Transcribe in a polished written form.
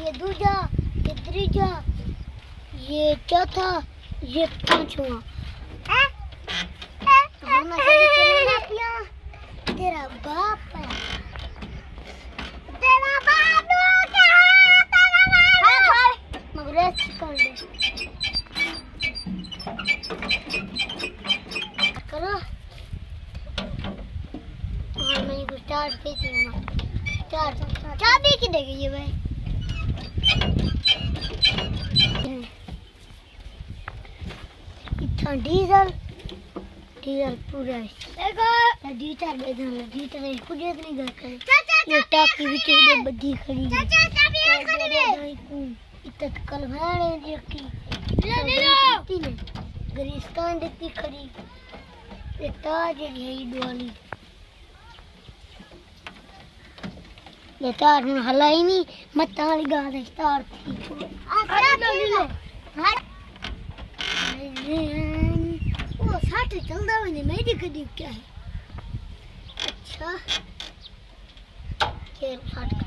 ये दूजा, ये तीजा, ये चौथा, ये पांचवा। हम चलेगा पिया तेरा बाप है, तेरा बाप मगर कर दे करो। और मैं को स्टार्ट कैसे करना, स्टार्ट चाबी की देगी ये भाई। इतना डीजल डीजल पूरा देखो डीजल बेदन डीजल कुछ नहीं कर करे। ये टाकी भी चीज़ बड़ी खड़ी है। चाचा चाबी खड़ी है इतना कल भाड़े देखी ले लो गरिस्तान देखती खड़ी ये ताज है ये वाली ये तार में हलाई नहीं मत वाली गा दे तार थी वो साथ चलता हुआ नहीं मेरी कदी क्या है। अच्छा ये साथ